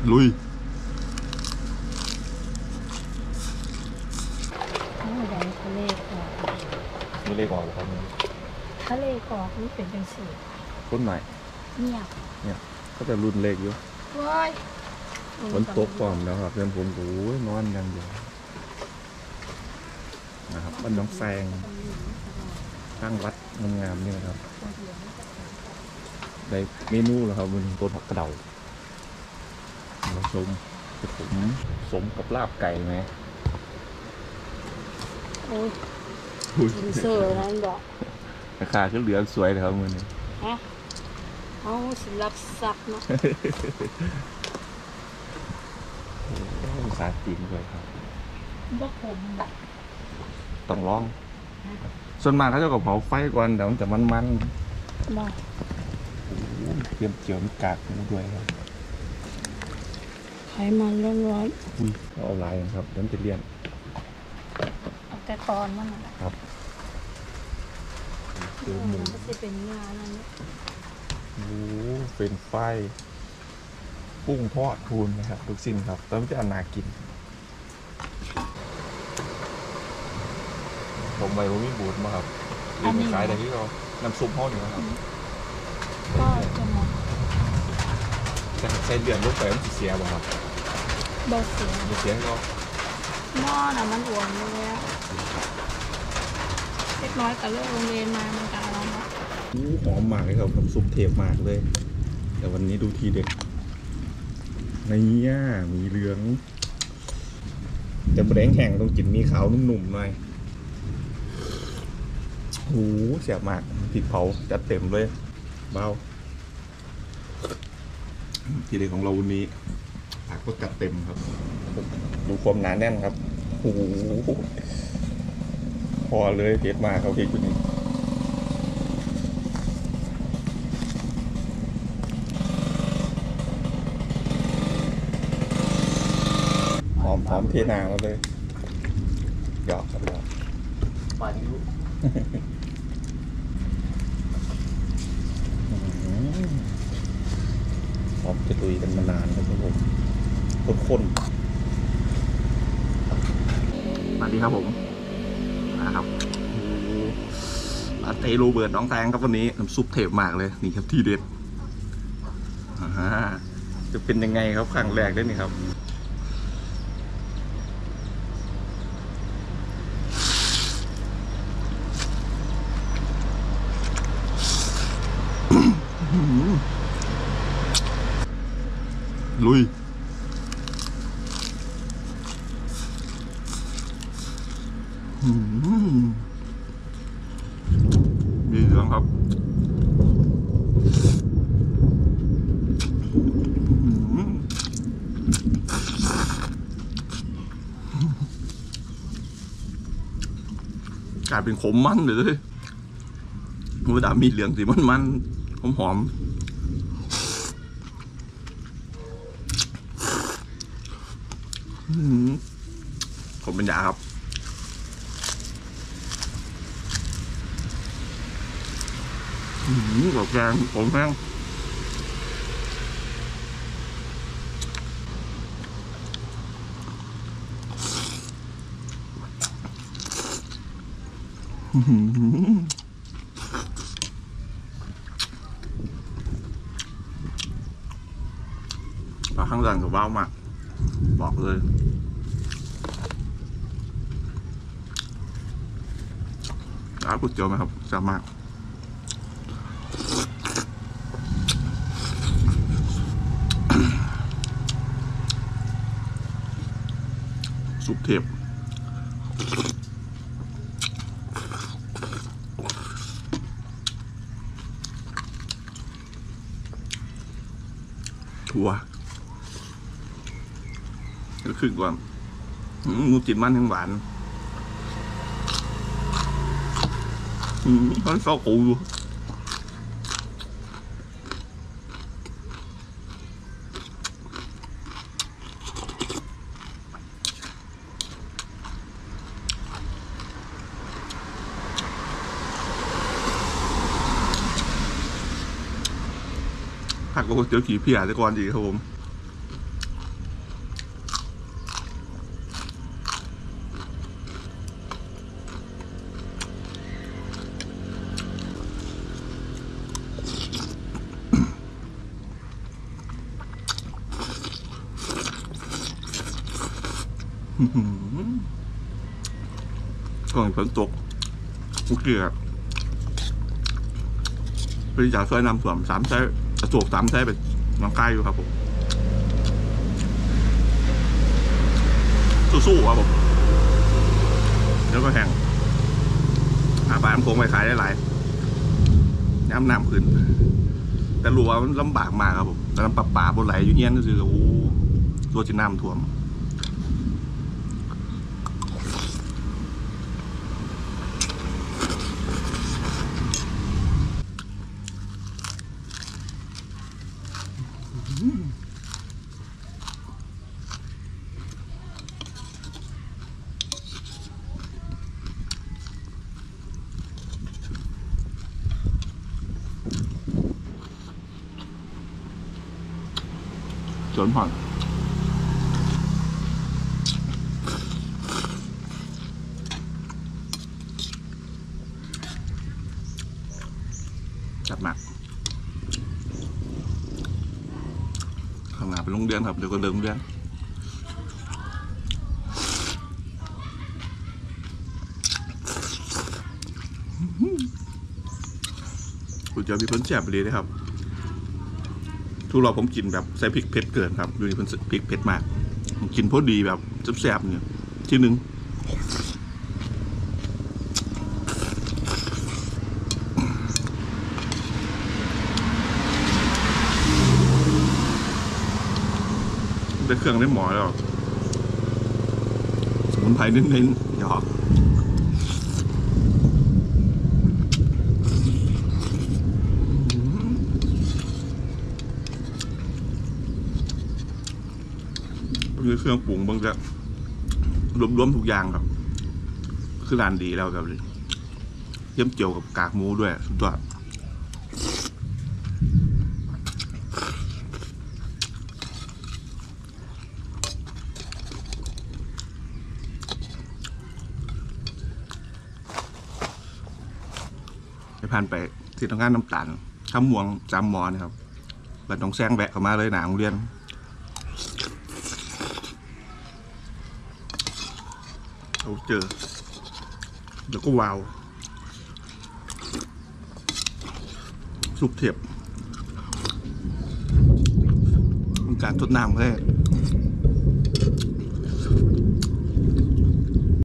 ลุยใดทะเลกอกไม่เล็กออกครับทะเลกอกมันเป็นจังสีต้นไหนเงียบเนี่ยก็จะรุ่นเล็กอยู่ว้ายฝนตกก่อนแล้วครับเพื่อนผมโอ้ยนอนยังอยู่นะครับบ้านน้องแซงข้างวัดงามๆนี่นะครับในเมนูแล้วครับมันต้นผักกระเดาเราชมผมสมกับลาบไก่ไหมโอ้ยกินเสือนั่นบอกราคาก็เหลือสวยเลยครับมือนี้ฮะเอาสิรับซับเนาะภาษาจีนด้วยครับบ่ขมต้องลองส่วนมากเขาจะกับเผาไฟก่อนเดี๋ยวมันจะมันบ่เตรียมเจียวมีกากหมูด้วยครับไขมันร้อนอุ้ยเอาลายครับเดี๋ยวจะเลี่ยนเอาแต่ตอนมันครับคือหมูก็จะเป็นงานนั่นโอ้เป็นไฟกุ้งทอดทูนนะครับทุกสิ่งครับแล้วมันจะน่ากินผมไปผมมีบูดมาครับรีบขายแต่ที่เราน้ำซุปห่อหนึ่งครับก็จะหมดแต่ใส่เดือนลูกไปมันเสียบ่ครับบ่เสียก็หม้อน่ะมันอ้วนแล้วเล็กน้อยกับเลิกโรงเรียนมามันจะอร่อยมากหอมมากเลยครับน้ำซุปเทมากเลยแต่วันนี้ดูทีเด็ดในนี้มีเหลืองแต่บะแดงแห้งต้องกินมีขาวนุ่มๆหน่อยโอ้เสียบมากพริกเผาจัดเต็มเลยเบาทีเด็ดของเราวันนี้ผักก็จัดเต็มครับดูความหนาแน่นครับโอ้โหพอเลยเผ็ดมากครับพริกตัวนี้หอมเทนามาเลยหยอกครับหยอกปาดิวหอมจะตุยกันมานานครับผมข้นสวัสดีครับผมนะครับลาเต้โรเบิร์ตน้องแตงครับวันนี้น้ำซุปเทพมากเลยนี่ครับที่เด็ดจะเป็นยังไงครับครั้งแรกได้นี่ครับลุยมีเหลืองครับกลายเป็นขมมันเลยเวลามีเหลืองสีมันหอมผมเป็นยาครับกับแกงผมแห้งปลาข้างหลังกับว้าวมากบอกเลยร้านก๋วยเตี๋ยวไหมครับแซ่บมากสุปเทพถั่วก็ขึ้นก่อนมูจิมันทั้งหวานเขาเข้ากูผักก็เจอขี่เพียแต่ก่อนดีครับผมก่อนฝนตกเมื่อกี้ครับบริจาคช่วยนำส่วน3 ไซส์กระโจก3 ไซส์เป็นน้องกายอยู่ครับผมสู้ๆครับผมแล้วก็แห่งหาปลาน้ำโขงไปขายได้หลายน้ำขึ้นแต่รู้ว่ามันลำบากมากครับผมแต่น้ำป่าบนไหลอยู่เงี้ยก็คือโอ้ตัวจะน้ำท่วมสวนผ่อนจัดหนักข้างหน้าเป็นโรงเรียนครับเดี๋ยวก็เดินโรงเรียนคุณเจอพี่เพิ่นแซ่บไปเลยนะครับทุกรอบผมกินแบบใส่พริกเผ็ดเกินครับดูนี่เพิ่นพริกเผ็ดมากผมกินพอดีแบบแซ่บๆเนี่ยที่หนึ่งได้เครื่องได้หมอแล้วสมุนไพรเน้นๆหยอกมีเครื่องปรุงบางจะรวมๆทุกอย่างครับคือร้านดีแล้วครับเยี่ยมเจียวกับกากหมูด้วยสุดยอดไปผ่านไปที่ทำงานน้ำตาลข้ามม่วงจำมอนะครับบัดน้องแซงแบะเข้ามาเลยหนาโรงเรียนเราเจอเดี๋ยวก็วาวสุกเทียบมีการทดน้ำให้